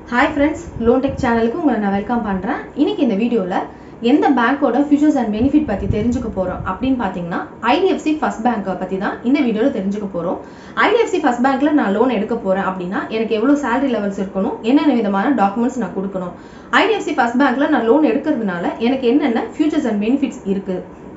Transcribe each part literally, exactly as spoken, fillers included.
Hi friends, Loan Tech channel ku unga na welcome பண்றேன். இன்னைக்கு இந்த வீடியோல எந்த பேங்கோட features and benefit பத்தி தெரிஞ்சுக்க போறோம் அப்படினு பாத்தீங்கன்னா I D F C First Bank பத்தி தான் இந்த வீடியோல தெரிஞ்சுக்க போறோம். I D F C First Bankல நான் லோன் எடுக்க போறேன் அப்படினா எனக்கு எவ்வளவு salary levels இருக்கணும், என்னென்ன விதமான டாக்குமெண்ட்ஸ் நான் கொடுக்கணும், I D F C First Bankல நான் லோன் எடுக்கிறதுனால எனக்கு என்னென்ன features and benefits இருக்கு,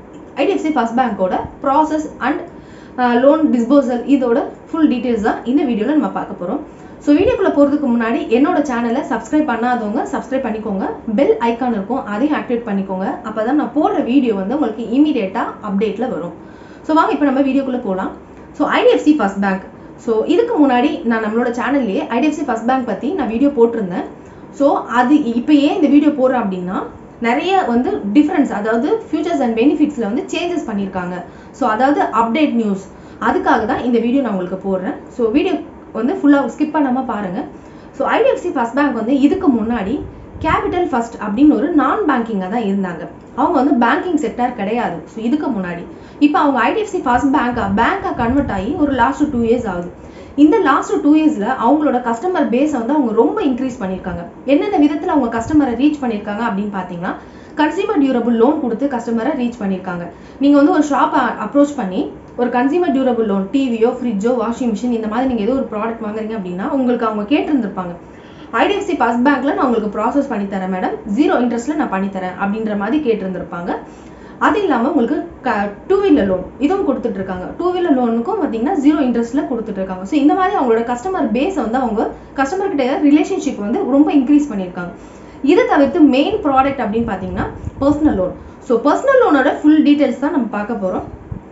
I D F C First Bankோட process and uh, loan disbursal இதோட full details தான் இந்த வீடியோல நம்ம பார்க்க போறோம். So வீடியோ குள்ள போறதுக்கு முன்னாடி என்னோட சேனலை சப்ஸ்கிரைப் பண்ணாதவங்க சப்ஸ்கிரைப் பண்ணிக்கோங்க, பெல் ஐகான் இருக்கும் அதையும் ஆக்டிவேட் பண்ணிக்கோங்க, அப்பதான் நான் போடுற வீடியோ வந்து உங்களுக்கு இமிடியேட்டா அப்டேட்ல வரும். சோ வாங்க இப்போ நம்ம வீடியோக்குள்ள போலாம். So I D F C First Bank. So இதுக்கு முன்னாடி நான் நம்மளோட சேனல்லையே I D F C First Bank பத்தி நான் வீடியோ போட்டிருந்தேன். சோ அது இப்போ ஏன் இந்த வீடியோ போடுறேன் அப்படின்னா நிறைய வந்து டிஃபரன்ஸ், அதாவது ஃபியூச்சர்ஸ் அண்ட் பெனிஃபிட்ஸ்ல வந்து சேஞ்சஸ் பண்ணிருக்காங்க. சோ அதாவது அப்டேட் நியூஸ், அதுக்காக தான் இந்த வீடியோ நான் உங்களுக்கு போடுறேன். சோ வீடியோ வந்து ஃபுல்லா ஸ்கிப் பண்ணாம பாருங்க. So I D F C First Bank வந்து இதுக்கு முன்னாடி கேபிட்டல் ஃபர்ஸ்ட் அப்படின்னு ஒரு நான் பேங்கிங்கா தான் இருந்தாங்க. அவங்க வந்து பேங்கிங் செக்டார் கிடையாது. சோ இதுக்கு முன்னாடி இப்போ அவங்க I D F C First Bank பேங்கா கன்வெர்ட் ஆகி ஒரு லாஸ்ட் டூ இயர்ஸ் ஆகுது. இந்த லாஸ்ட் டூ இயர்ஸ்ல அவங்களோட கஸ்டமர் பேஸ் வந்து அவங்க ரொம்ப இன்க்ரீஸ் பண்ணிருக்காங்க. என்னென்ன விதத்துல அவங்க கஸ்டமரை ரீச் பண்ணிருக்காங்க அப்படின்னு பாத்தீங்கன்னா கன்சியூமர் டியூரபிள் லோன் கொடுத்து கஸ்டமரை ரீச் பண்ணிருக்காங்க. நீங்க வந்து ஒரு ஷாப் அப்ரோச் பண்ணி ஒரு கன்சியூமர் டியூரபிள் லோன், டிவியோ ஃப்ரிட்ஜோ வாஷிங் மிஷின் இந்த மாதிரி நீங்க ஏதோ ஒரு ப்ராடக்ட் வாங்குறீங்க அப்படின்னா உங்களுக்கு அவங்க கேட்டிருந்திருப்பாங்க I D F C First Bankல நான் உங்களுக்கு ப்ராசஸ் பண்ணி தரேன் மேடம், ஜீரோ இன்ட்ரெஸ்ட்ல நான் பண்ணி தரேன் அப்படின்ற மாதிரி கேட்டிருந்திருப்பாங்க. அது இல்லாம உங்களுக்கு டூ வீலர் லோன் இதுவும் கொடுத்துட்டு இருக்காங்க. டூ வீலர் லோனுக்கும் பாத்தீங்கன்னா ஜீரோ இன்ட்ரெஸ்ட்ல கொடுத்துட்டு இருக்காங்க. ஸோ இந்த மாதிரி அவங்களோட கஸ்டமர் பேஸ் வந்து அவங்க கஸ்டமர் கிட்ட ரிலேஷன்ஷிப் வந்து ரொம்ப இன்க்ரீஸ் பண்ணியிருக்காங்க. இதை தவிர்த்து மெயின் ப்ராடக்ட் அப்படின்னு பாத்தீங்கன்னா பர்சனல் லோன். ஸோ பர்சனல் லோனோட ஃபுல் டீடைல்ஸ் தான் நம்ம பார்க்க போறோம்.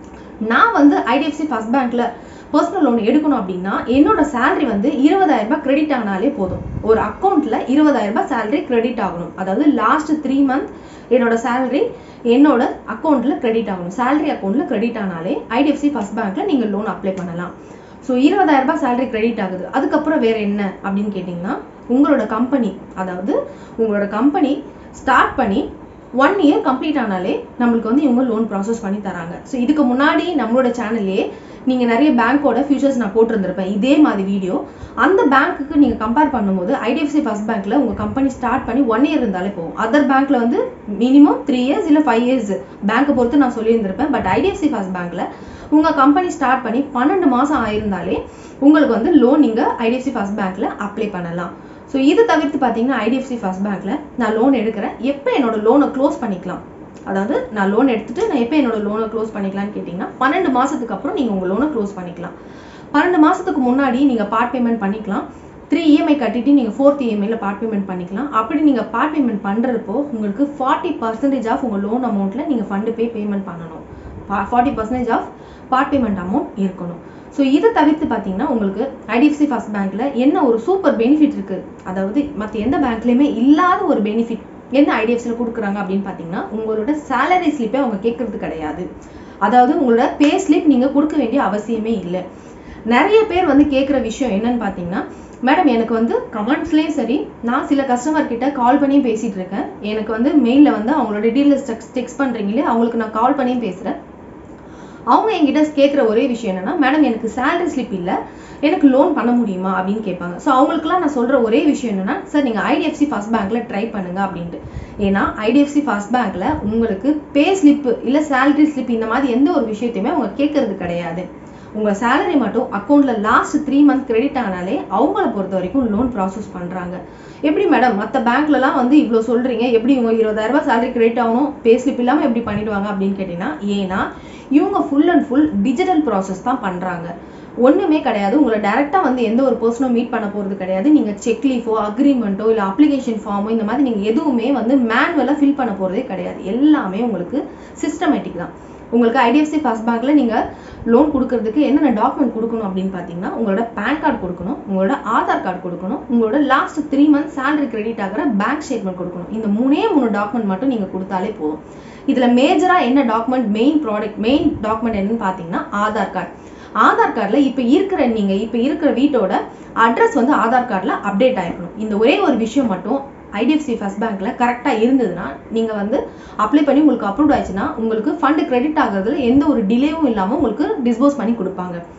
நான் வந்து I D F C First Bankல பர்சனல் லோன் எடுக்கணும் அப்படின்னா என்னோட சேலரி வந்து இருபதாயிரம் ரூபாய் கிரெடிட் ஆனாலே போதும். ஒரு அக்கௌண்ட்ல இருபதாயிரம் ரூபாய் சேலரி கிரெடிட் ஆகணும். அதாவது லாஸ்ட் த்ரீ மந்த் என்னோட சேலரி என்னோட அக்கௌண்ட்ல கிரெடிட் ஆகணும். சேலரி அக்கௌண்ட்ல கிரெடிட் ஆனாலே I D F C First Bankல நீங்க லோன் அப்ளை பண்ணலாம். ஸோ இருபதாயிரம் ரூபாய் சேலரி கிரெடிட் ஆகுது. அதுக்கப்புறம் வேற என்ன அப்படின்னு கேட்டீங்கன்னா உங்களோட கம்பெனி, அதாவது உங்களோட கம்பெனி ஸ்டார்ட் பண்ணி ஒன் இயர் கம்ப்ளீட் ஆனாலே நம்மளுக்கு வந்து இவங்க லோன் ப்ராசஸ் பண்ணி தராங்க. ஸோ இதுக்கு முன்னாடி நம்மளோட சேனல்லே நீங்க நிறைய பேங்கோட ஃபியூச்சர்ஸ் நான் போட்டிருந்திருப்பேன் இதே மாதிரி வீடியோ. அந்த பேங்க்குக்கு நீங்க கம்பேர் பண்ணும்போது I D F C First Bankல உங்க கம்பெனி ஸ்டார்ட் பண்ணி ஒன் இயர் இருந்தாலே போகும். அதர் பேங்க்ல வந்து மினிமம் த்ரீ இயர்ஸ் இல்ல ஃபைவ் இயர்ஸ் பேங்கை பொறுத்து நான் சொல்லியிருந்திருப்பேன். But I D F C First Bankல உங்க கம்பெனி ஸ்டார்ட் பண்ணி பன்னெண்டு மாசம் ஆயிருந்தாலே உங்களுக்கு வந்து லோன் நீங்க I D F C First Bankல அப்ளை பண்ணலாம். ஸோ இது தவிர்த்து பார்த்தீங்கன்னா I D F C First Bankல நான் லோன் எடுக்கிறேன், எப்போ என்னோட லோனை க்ளோஸ் பண்ணிக்கலாம், அதாவது நான் லோன் எடுத்துட்டு நான் எப்போ என்னோட லோனை க்ளோஸ் பண்ணிக்கலாம்னு கேட்டிங்கன்னா பன்னெண்டு மாசத்துக்கு அப்புறம் நீங்க உங்க லோனை க்ளோஸ் பண்ணிக்கலாம். பன்னெண்டு மாசத்துக்கு முன்னாடி நீங்க பார்ட் பேமெண்ட் பண்ணிக்கலாம். த்ரீ இஎம்ஐ கட்டிட்டு நீங்க ஃபோர்த் இஎம்ஐல பார்ட் பேமெண்ட் பண்ணிக்கலாம். அப்படி நீங்க பார்ட் பேமெண்ட் பண்றப்போ உங்களுக்கு ஃபார்ட்டி பர்சன்டேஜ் ஆஃப் உங்க லோன் அமௌண்ட்ல நீங்க ஃபண்ட் பே பேமெண்ட் பண்ணணும். Forty percentage of part payment amount இருக்கணும். ஸோ இதை தவிர்த்து பார்த்தீங்கன்னா உங்களுக்கு I D F C First Bankல என்ன ஒரு சூப்பர் பெனிஃபிட் இருக்கு, அதாவது மற்ற எந்த பேங்க்லயுமே இல்லாத ஒரு பெனிஃபிட் என்ன I D F Cல கொடுக்குறாங்க அப்படின்னு பார்த்தீங்கன்னா உங்களோட சேலரி ஸ்லிப்பே அவங்க கேட்கறது கிடையாது. அதாவது உங்களோட பே ஸ்லிப் நீங்க கொடுக்க வேண்டிய அவசியமே இல்லை. நிறைய பேர் வந்து கேட்குற விஷயம் என்னன்னு பார்த்தீங்கன்னா மேடம் எனக்கு வந்து கமெண்ட்ஸ்லேயும் சரி, நான் சில கஸ்டமர் கிட்ட கால் பண்ணியும் பேசிட்டு இருக்கேன், எனக்கு வந்து மெயிலில் வந்து அவங்களோட டீட்டெயில்ஸ் டெக்ஸ்ட் பண்றீங்களே அவங்களுக்கு நான் கால் பண்ணியும் பேசுறேன். அவங்க என்கிட்ட கேட்குற ஒரே விஷயம் என்னன்னா மேடம் எனக்கு சேலரி ஸ்லிப் இல்லை, எனக்கு லோன் பண்ண முடியுமா அப்படின்னு கேட்பாங்க. ஸோ அவங்களுக்குலாம் நான் சொல்ற ஒரே விஷயம் என்னன்னா சார் நீங்க I D F C First Bankல ட்ரை பண்ணுங்க அப்படின்ட்டு. ஏன்னா I D F C First Bankல உங்களுக்கு பே ஸ்லிப் இல்ல சேலரி ஸ்லிப் இந்த மாதிரி எந்த ஒரு விஷயத்தையுமே அவங்க கேட்கறது கிடையாது. உங்க சேலரி மட்டும் அக்கௌண்ட்ல லாஸ்ட் த்ரீ மந்த் கிரெடிட் ஆனாலே அவங்கள பொறுத்த வரைக்கும் லோன் ப்ராசஸ் பண்றாங்க. எப்படி மேடம் மற்ற பேங்க்லலாம் வந்து இவ்வளோ சொல்றீங்க, எப்படி உங்க இருபதாயிரம் ரூபாய் சேலரி கிரெடிட் ஆகணும் பே ஸ்லிப் இல்லாம எப்படி பண்ணிடுவாங்க அப்படின்னு கேட்டீங்கன்னா ஏன்னா இவங்க full and full digital process தான் பண்றாங்க. ஒண்ணுமே கிடையாது, உங்களை டைரக்டா வந்து எந்த ஒரு பர்சனோ மீட் பண்ண போறது கிடையாது. நீங்க செக் லீஃபோ அக்ரிமெண்ட்டோ இல்ல அப்ளிகேஷன் ஃபார்மோ இந்த மாதிரி நீங்க எதுவுமே வந்து மேனுவலா ஃபில் பண்ண போறதே கிடையாது. எல்லாமே உங்களுக்கு சிஸ்டமேட்டிக் தான். உங்களுக்கு I D F C First Bankல நீங்க லோன் கொடுக்கறதுக்கு என்னென்ன டாக்குமெண்ட் கொடுக்கணும் அப்படின்னு பாத்தீங்கன்னா உங்களோட பேன் கார்டு கொடுக்கணும், உங்களோட ஆதார் கார்டு கொடுக்கணும், உங்களோட last three month salary credit ஆகிற பேங்க் ஸ்டேட்மெண்ட் கொடுக்கணும். இந்த மூணே மூணு டாக்குமெண்ட் மட்டும் நீங்க கொடுத்தாலே போதும். இதுல மேஜரா என்ன document main product main document என்னன்னு பாத்தீங்கன்னா ஆதார் கார்டு. ஆதார் கார்டுல இப்ப இருக்கிற நீங்க இப்ப இருக்கிற வீட்டோட அட்ரஸ் வந்து ஆதார் கார்டுல அப்டேட் ஆயிருக்கணும். இந்த ஒரே ஒரு விஷயம் மட்டும் I D F C First Bankல கரெக்டா இருந்ததுன்னா நீங்க வந்து அப்ளை பண்ணி உங்களுக்கு அப்ரூவ் ஆயிடுச்சுன்னா உங்களுக்கு ஃபண்ட் கிரெடிட் ஆகுறதுல எந்த ஒரு டிலேவும் இல்லாம உங்களுக்கு டிஸ்போஸ் பண்ணி கொடுப்பாங்க.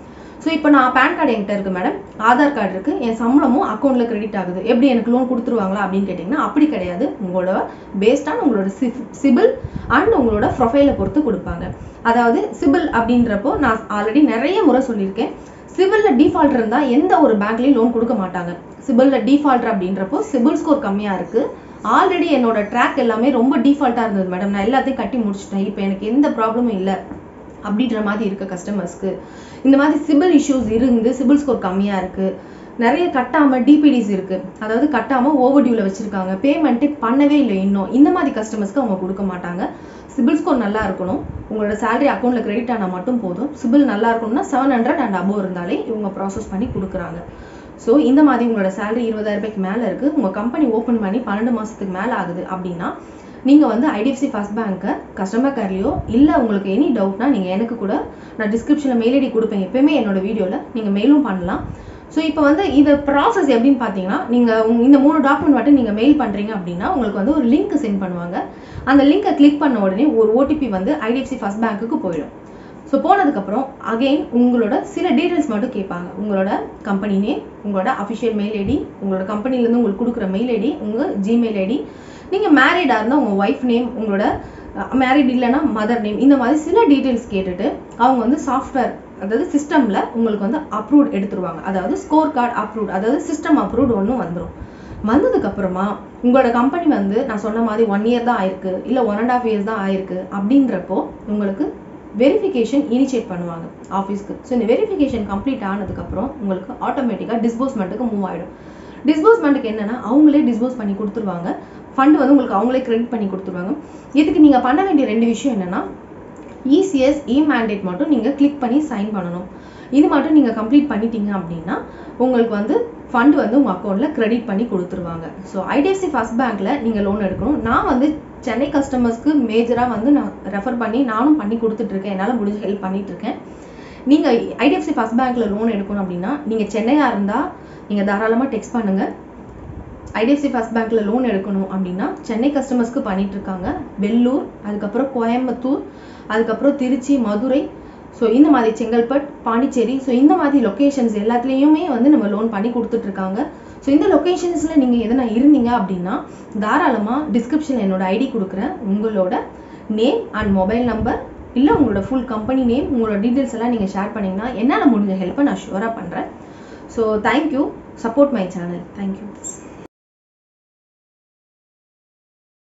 ஸோ இப்போ நான் பேன் கார்டு என்கிட்ட இருக்கு மேடம், ஆதார் கார்டு இருக்கு, என் சம்பளமும் அக்கௌண்ட்ல கிரெடிட் ஆகுது, எப்படி எனக்கு லோன் கொடுத்துருவாங்களா அப்படின்னு கேட்டிங்கன்னா அப்படி கிடையாது. உங்களோட பேஸ்டான உங்களோட சிபில் அண்ட் உங்களோட ப்ரொஃபைலை பொறுத்து கொடுப்பாங்க. அதாவது சிபில் அப்படின்றப்போ நான் ஆல்ரெடி நிறைய முறை சொல்லியிருக்கேன், சிபில்ல டிஃபால்ட் இருந்தா எந்த ஒரு பேங்க்லயும் லோன் கொடுக்க மாட்டாங்க. சிபில்ல டிஃபால்ட் அப்படின்றப்போ சிபில் ஸ்கோர் கம்மியா இருக்கு, ஆல்ரெடி என்னோட ட்ராக் எல்லாமே ரொம்ப டிஃபால்ட்டா இருந்தது மேடம், நான் எல்லாத்தையும் கட்டி முடிச்சிட்டேன், இப்போ எனக்கு எந்த ப்ராப்ளமும் இல்லை அப்படின்ற மாதிரி இருக்க கஸ்டமர்ஸ்க்கு, இந்த மாதிரி சிபில் இஷ்யூஸ் இருந்து சிபில் ஸ்கோர் கம்மியா இருக்கு, நிறைய கட்டாம டிபிடிஸ் இருக்கு, அதாவது கட்டாம ஓவர் டியூல வச்சிருக்காங்க, பேமெண்ட்டே பண்ணவே இல்லை இன்னும், இந்த மாதிரி கஸ்டமர்ஸ்க்கு அவங்க கொடுக்க மாட்டாங்க. சிபில் ஸ்கோர் நல்லா இருக்கணும், உங்களோட சேலரி அக்கௌண்ட்ல கிரெடிட் ஆனா மட்டும் போதும். சிபில் நல்லா இருக்கணும்னா செவன் ஹண்ட்ரட் அண்ட் அபோவ் இருந்தாலே இவங்க ப்ராசஸ் பண்ணி கொடுக்குறாங்க. ஸோ இந்த மாதிரி உங்களோட சேலரி இருபதாயிரம் ரூபாய்க்கு மேல இருக்கு, உங்க கம்பெனி ஓப்பன் பண்ணி பன்னெண்டு மாசத்துக்கு மேல ஆகுது அப்படின்னா நீங்க வந்து ஐடிஎஃப்சி ஃபர்ஸ்ட் பேங்க் கஸ்டமர் கேர்லயோ இல்ல உங்களுக்கு எனி டவுட்னா நீங்க எனக்கு கூட நான் டிஸ்கிரிப்ஷன்ல மெயில் ஐடி கொடுப்பேன், எப்பயுமே என்னோட வீடியோல நீங்க மெயிலும் பண்ணலாம். ஸோ இப்போ வந்து இது ப்ராசஸ் எப்படின்னு பார்த்தீங்கன்னா, நீங்கள் இந்த மூணு டாக்குமெண்ட் மட்டும் நீங்கள் மெயில் பண்ணுறீங்க அப்படின்னா உங்களுக்கு வந்து ஒரு லிங்க் சென்ட் பண்ணுவாங்க. அந்த லிங்கை கிளிக் பண்ண உடனே ஒரு ஓடிபி வந்து ஐடிஎஃப்சி ஃபர்ஸ்ட் பேங்க்குக்கு போயிடும். ஸோ போனதுக்கப்புறம் அகெயின் உங்களோட சில டீட்டெயில்ஸ் மட்டும் கேட்பாங்க, உங்களோட கம்பெனி நேம், உங்களோட அஃபிஷியல் மெயில் ஐடி, உங்களோட கம்பெனிலேருந்து உங்களுக்கு கொடுக்குற மெயில் ஐடி, உங்கள் ஜிமெயில் ஐடி, நீங்கள் மேரிடாக இருந்தால் உங்கள் ஒய்ஃப் நேம், உங்களோட மேரிட் இல்லைன்னா மதர் நேம், இந்த மாதிரி சில டீட்டெயில்ஸ் கேட்டுட்டு அவங்க வந்து சாஃப்ட்வேர் அதாவது சிஸ்டம்ல உங்களுக்கு வந்து அப்ரூவ்ட் எடுத்துருவாங்க. அதாவது ஸ்கோர் கார்டு அப்ரூவ்ட், அதாவது சிஸ்டம் அப்ரூவ்ட் ஒன்று வந்துடும். வந்ததுக்கு அப்புறமா உங்களோட கம்பெனி வந்து நான் சொன்ன மாதிரி ஒன் இயர் தான் ஆயிருக்கு இல்ல ஒன் அண்ட் ஆஃப் இயர்ஸ் தான் ஆயிருக்கு அப்படின்றப்போ உங்களுக்கு வெரிஃபிகேஷன் இனிஷியேட் பண்ணுவாங்க ஆஃபீஸ்க்கு. ஸோ இந்த வெரிஃபிகேஷன் கம்ப்ளீட் ஆனதுக்கு அப்புறம் உங்களுக்கு ஆட்டோமேட்டிக்காக டிஸ்போஸ்மெண்ட்டுக்கு மூவ் ஆயிடும். டிஸ்போஸ்மெண்ட்டுக்கு என்னன்னா அவங்களே டிஸ்போஸ் பண்ணி கொடுத்துருவாங்க, ஃபண்ட் வந்து உங்களுக்கு அவங்களே கிரெடிட் பண்ணி கொடுத்துருவாங்க. இதுக்கு நீங்க பண்ண வேண்டிய ரெண்டு விஷயம் என்னன்னா, இசிஎஸ் இ மேண்டேட் மட்டும் நீங்க கிளிக் பண்ணி சைன் பண்ணணும். இது மட்டும் நீங்க கம்ப்ளீட் பண்ணிட்டீங்க அப்படின்னா உங்களுக்கு வந்து ஃபண்ட் வந்து உங்க அக்கௌண்ட்ல கிரெடிட் பண்ணி கொடுத்துருவாங்க. ஸோ ஐடிஎஃப்சி ஃபர்ஸ்ட் பேங்க்ல நீங்க லோன் எடுக்கணும். நான் வந்து சென்னை கஸ்டமர்ஸ்க்கு மேஜரா வந்து நான் ரெஃபர் பண்ணி நானும் பண்ணி கொடுத்துட்டு இருக்கேன், என்னால் முடிஞ்ச ஹெல்ப் பண்ணிட்டு இருக்கேன். நீங்க ஐடிஎஃப்சி ஃபர்ஸ்ட் பேங்க்ல லோன் எடுக்கணும் அப்படின்னா நீங்க சென்னையா இருந்தா நீங்க தாராளமா டெக்ஸ்ட் பண்ணுங்க. ஐடிஎஃப்சி ஃபர்ஸ்ட் பேங்க்ல லோன் எடுக்கணும் அப்படின்னா சென்னை கஸ்டமர்ஸ்க்கு பண்ணிட்டு இருக்காங்க, வெள்ளூர், அதுக்கப்புறம் கோயம்புத்தூர், அதுக்கப்புறம் திருச்சி, மதுரை, ஸோ இந்த மாதிரி செங்கல்பட், பாண்டிச்சேரி, ஸோ இந்த மாதிரி லொக்கேஷன்ஸ் எல்லாத்துலேயுமே வந்து நம்ம லோன் பண்ணி கொடுத்துட்டு இருக்காங்க. ஸோ இந்த லொக்கேஷன்ஸ்ல நீங்க எதனா இருந்தீங்க அப்படின்னா தாராளமா டிஸ்கிரிப்ஷன்ல என்னோட ஐடி கொடுக்குறேன், உங்களோட நேம் அண்ட் மொபைல் நம்பர் இல்ல உங்களோட ஃபுல் கம்பெனி நேம், உங்களோட டீடைல்ஸ் எல்லாம் நீங்க ஷேர் பண்ணீங்கன்னா என்னால முடிஞ்ச ஹெல்ப்பை நான் ஷுவரா பண்றேன். So thank you, support my channel. Thank you.